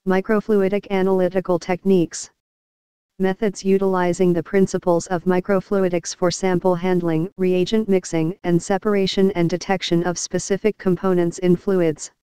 Microfluidic Analytical Techniques. Methods utilizing the principles of microfluidics for sample handling, reagent mixing, and separation and detection of specific components in fluids.